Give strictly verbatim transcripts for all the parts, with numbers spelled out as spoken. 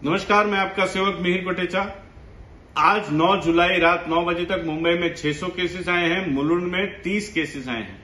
नमस्कार, मैं आपका सेवक मिहिर कोटेचा। आज नौ जुलाई रात नौ बजे तक मुंबई में छह सौ केसेस आए हैं, मुलुंड में तीस केसेस आए हैं।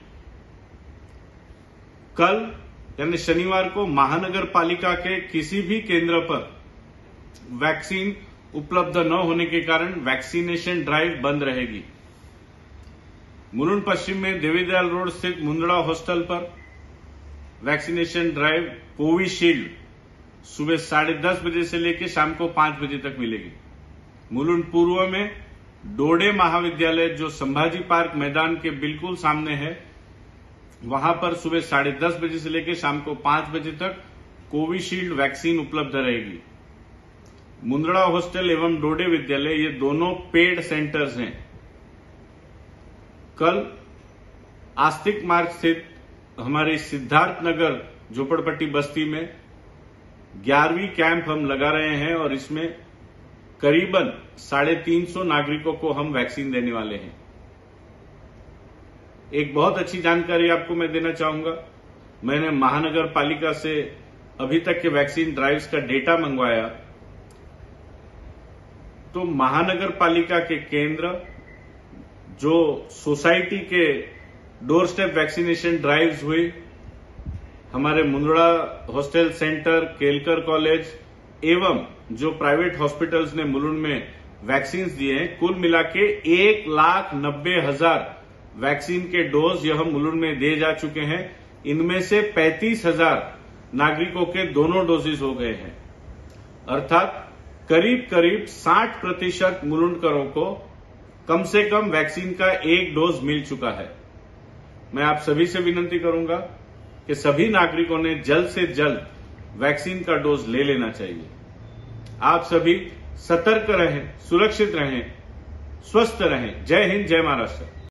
कल यानी शनिवार को महानगर पालिका के किसी भी केंद्र पर वैक्सीन उपलब्ध न होने के कारण वैक्सीनेशन ड्राइव बंद रहेगी। मुलुंड पश्चिम में देवीदयाल रोड स्थित मुंद्रा हॉस्टल पर वैक्सीनेशन ड्राइव कोविशील्ड सुबह साढ़े दस बजे से लेकर शाम को पांच बजे तक मिलेगी। मुलुंड पूर्व में डोडे महाविद्यालय जो संभाजी पार्क मैदान के बिल्कुल सामने है, वहां पर सुबह साढ़े दस बजे से लेकर शाम को पांच बजे तक कोविशील्ड वैक्सीन उपलब्ध रहेगी। मुंद्रा हॉस्टल एवं डोडे विद्यालय ये दोनों पेड सेंटर्स हैं। कल आस्तिक मार्ग स्थित हमारे सिद्धार्थ नगर झोपड़पट्टी बस्ती में ग्यारहवीं कैंप हम लगा रहे हैं और इसमें करीबन साढ़े तीन सौ नागरिकों को हम वैक्सीन देने वाले हैं। एक बहुत अच्छी जानकारी आपको मैं देना चाहूंगा। मैंने महानगर पालिका से अभी तक के वैक्सीन ड्राइव्स का डेटा मंगवाया, तो महानगर पालिका के केंद्र जो सोसाइटी के डोर स्टेप वैक्सीनेशन ड्राइव्स हुई, हमारे Mundra hostel centre, Kelkar college एवं जो प्राइवेट हॉस्पिटल्स ने मुलुंड में वैक्सीन दिए हैं, कुल मिला के एक लाख नब्बे हजार वैक्सीन के डोज यह मुलुंड में दिए जा चुके हैं। इनमें से पैंतीस हजार नागरिकों के दोनों डोजेज हो गए हैं, अर्थात करीब करीब साठ प्रतिशत मुलुंडकरों को कम से कम वैक्सीन का एक डोज मिल चुका है। मैं आप सभी से विनती करूंगा कि सभी नागरिकों ने जल्द से जल्द वैक्सीन का डोज ले लेना चाहिए। आप सभी सतर्क रहें, सुरक्षित रहें, स्वस्थ रहें। जय हिंद, जय महाराष्ट्र।